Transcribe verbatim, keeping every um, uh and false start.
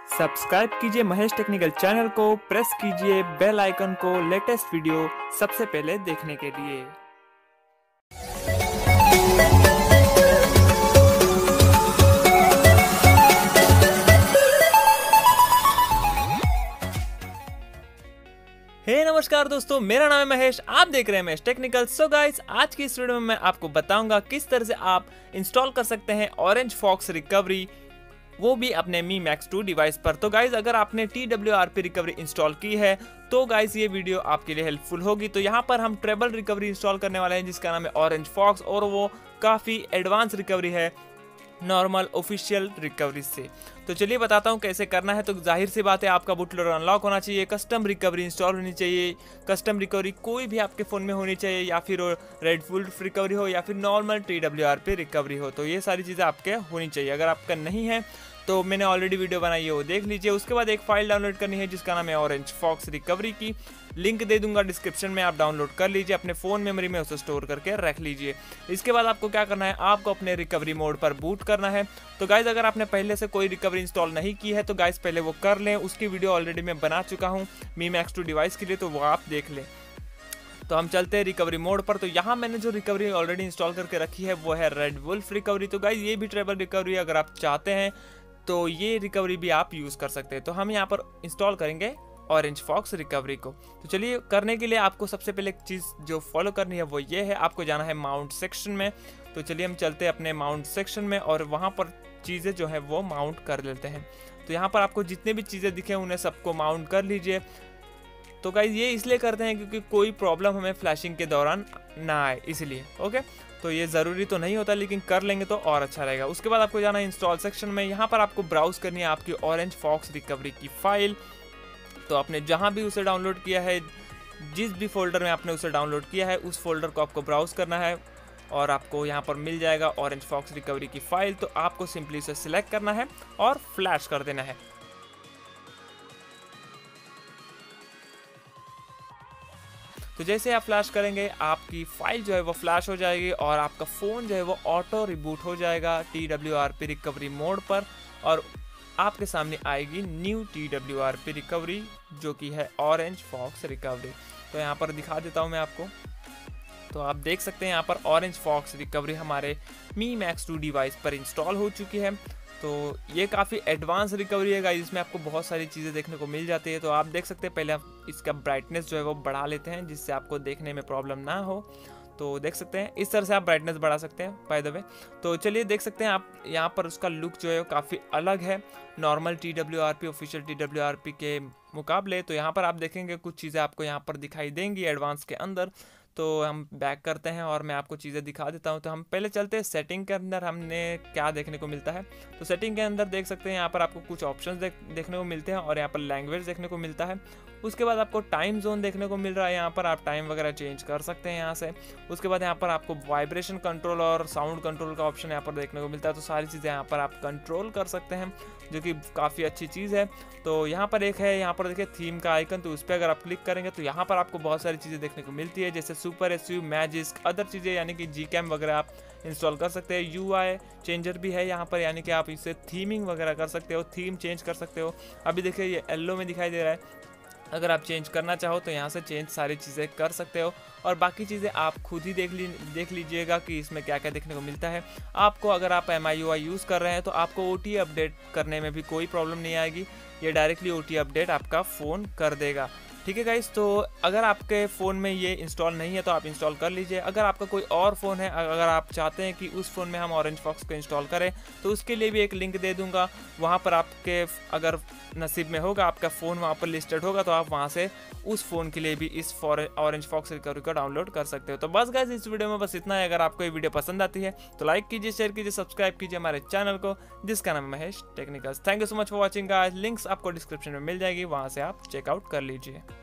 Subscribe कीजिए Mahesh technical channel को, press कीजिए बेल आइकन को लेटेस्ट वीडियो सबसे पहले देखने के लिए। हे hey, नमस्कार दोस्तों, मेरा नाम है महेश, आप देख रहे हैं महेश टेक्निकल। सो गाइस, आज की इस वीडियो में मैं आपको बताऊंगा किस तरह से आप इंस्टॉल कर सकते हैं ऑरेंज फॉक्स रिकवरी, वो भी अपने मी मैक्स टू डिवाइस पर। तो गाइज, अगर आपने T W R P recovery install की है तो गाइज ये वीडियो आपके लिए हेल्पफुल होगी। तो यहाँ पर हम ट्रेबल रिकवरी इंस्टॉल करने वाले हैं जिसका नाम है ऑरेंज फॉक्स, और वो काफ़ी एडवांस रिकवरी है नॉर्मल ऑफिशियल रिकवरी से। तो चलिए बताता हूँ कैसे करना है। तो जाहिर सी बात है, आपका बूटलोडर अनलॉक होना चाहिए, कस्टम रिकवरी इंस्टॉल होनी चाहिए, कस्टम रिकवरी कोई भी आपके फ़ोन में होनी चाहिए, या फिर रेडबूट रिकवरी हो या फिर normal T W R P recovery हो। तो ये सारी चीज़ें आपके होनी चाहिए। अगर आपका नहीं है तो मैंने ऑलरेडी वीडियो बनाई है, वो देख लीजिए। उसके बाद एक फाइल डाउनलोड करनी है जिसका नाम है ऑरेंज फॉक्स रिकवरी की, लिंक दे दूंगा डिस्क्रिप्शन में, आप डाउनलोड कर लीजिए, अपने फ़ोन मेमोरी में उसे स्टोर करके रख लीजिए। इसके बाद आपको क्या करना है, आपको अपने रिकवरी मोड पर बूट करना है। तो गाइज, अगर आपने पहले से कोई रिकवरी इंस्टॉल नहीं की है तो गाइज पहले वो कर लें, उसकी वीडियो ऑलरेडी मैं बना चुका हूँ मी मैक्स टू डिवाइस के लिए, तो वो आप देख लें। तो हम चलते हैं रिकवरी मोड पर। तो यहाँ मैंने जो रिकवरी ऑलरेडी इंस्टॉल करके रखी है वो है रेडबूट रिकवरी। तो गाइज, ये भी ट्रेबल रिकवरी, अगर आप चाहते हैं तो ये रिकवरी भी आप यूज़ कर सकते हैं। तो हम यहाँ पर इंस्टॉल करेंगे ऑरेंज फॉक्स रिकवरी को। तो चलिए, करने के लिए आपको सबसे पहले एक चीज़ जो फॉलो करनी है वो ये है, आपको जाना है माउंट सेक्शन में। तो चलिए हम चलते हैं अपने माउंट सेक्शन में और वहाँ पर चीज़ें जो है वो माउंट कर लेते हैं। तो यहाँ पर आपको जितने भी चीज़ें दिखे उन्हें सबको माउंट कर लीजिए। तो गाइस, ये इसलिए करते हैं क्योंकि कोई प्रॉब्लम हमें फ्लैशिंग के दौरान ना आए, इसलिए। ओके, तो ये ज़रूरी तो नहीं होता, लेकिन कर लेंगे तो और अच्छा रहेगा। उसके बाद आपको जाना है इंस्टॉल सेक्शन में। यहाँ पर आपको ब्राउज़ करनी है आपकी ऑरेंज फॉक्स रिकवरी की फाइल। तो आपने जहाँ भी उसे डाउनलोड किया है, जिस भी फोल्डर में आपने उसे डाउनलोड किया है, उस फोल्डर को आपको ब्राउज़ करना है और आपको यहाँ पर मिल जाएगा ऑरेंज फॉक्स रिकवरी की फ़ाइल। तो आपको सिंपली उसे सिलेक्ट करना है और फ्लैश कर देना है। तो जैसे आप फ्लैश करेंगे, आपकी फाइल जो है वो फ्लैश हो जाएगी और आपका फ़ोन जो है वो ऑटो रिबूट हो जाएगा T W R P recovery mode पर, और आपके सामने आएगी new T W R P recovery जो कि है ऑरेंज फॉक्स रिकवरी। तो यहाँ पर दिखा देता हूँ मैं आपको। तो आप देख सकते हैं यहाँ पर ऑरेंज फॉक्स रिकवरी हमारे मी मैक्स टू डिवाइस पर इंस्टॉल हो चुकी है। तो ये काफ़ी एडवांस रिकवरी है गाइस, इसमें आपको बहुत सारी चीज़ें देखने को मिल जाती है। तो आप देख सकते हैं, पहले आप इसका ब्राइटनेस जो है वो बढ़ा लेते हैं जिससे आपको देखने में प्रॉब्लम ना हो। तो देख सकते हैं इस तरह से आप ब्राइटनेस बढ़ा सकते हैं बाय द वे। तो चलिए देख सकते हैं आप यहाँ पर उसका लुक जो है वो काफ़ी अलग है normal T W R P official T W R P के मुकाबले। तो यहाँ पर आप देखेंगे कुछ चीज़ें आपको यहाँ पर दिखाई देंगी एडवांस के अंदर। तो हम बैक करते हैं और मैं आपको चीज़ें दिखा देता हूं। तो हम पहले चलते हैं सेटिंग के अंदर, हमने क्या देखने को मिलता है। तो सेटिंग के अंदर देख सकते हैं यहाँ पर आपको कुछ ऑप्शंस देख देखने को मिलते हैं और यहाँ पर लैंग्वेज देखने को मिलता है। उसके बाद आपको टाइम जोन देखने को मिल रहा है, यहाँ पर आप टाइम वगैरह चेंज कर सकते हैं यहाँ से। उसके बाद यहाँ पर आपको वाइब्रेशन कंट्रोल और साउंड कंट्रोल का ऑप्शन यहाँ पर देखने को मिलता है। तो सारी चीज़ें यहाँ पर आप कंट्रोल कर सकते हैं, जो कि काफ़ी अच्छी चीज़ है। तो यहाँ पर एक है, यहाँ पर देखिए थीम का आइकन, तो उस पर अगर आप क्लिक करेंगे तो यहाँ पर आपको बहुत सारी चीज़ें देखने को मिलती है, जैसे सुपर एसयू, मैजिक, अदर चीज़ें, यानी कि जी कैम वगैरह आप इंस्टॉल कर सकते हैं। यू आई चेंजर भी है यहाँ पर, यानी कि आप इससे थीमिंग वगैरह कर सकते हो, थीम चेंज कर सकते हो। अभी देखिए ये येलो में दिखाई दे रहा है, अगर आप चेंज करना चाहो तो यहाँ से चेंज सारी चीज़ें कर सकते हो। और बाकी चीज़ें आप खुद ही देख ली देख लीजिएगा कि इसमें क्या क्या देखने को मिलता है आपको। अगर आप M I U I use कर रहे हैं तो आपको ओ टी अपडेट करने में भी कोई प्रॉब्लम नहीं आएगी, ये डायरेक्टली ओ टी अपडेट आपका फ़ोन कर देगा। ठीक है गाइस, तो अगर आपके फ़ोन में ये इंस्टॉल नहीं है तो आप इंस्टॉल कर लीजिए। अगर आपका कोई और फ़ोन है, अगर आप चाहते हैं कि उस फ़ोन में हम ऑरेंज फॉक्स को इंस्टॉल करें, तो उसके लिए भी एक लिंक दे दूंगा। वहाँ पर आपके अगर नसीब में होगा, आपका फ़ोन वहाँ पर लिस्टेड होगा, तो आप वहाँ से उस फ़ोन के लिए भी इस ऑरेंज फॉक्स रिकवरी को डाउनलोड कर सकते हो। तो बस गाइस, इस वीडियो में बस इतना है। अगर आपको ये वीडियो पसंद आती है तो लाइक कीजिए, शेयर कीजिए, सब्सक्राइब कीजिए हमारे चैनल को जिसका नाम है Mahesh technicals. Thank you so much for watching guys. Links आपको डिस्क्रिप्शन में मिल जाएगी, वहाँ से आप चेकआउट कर लीजिए।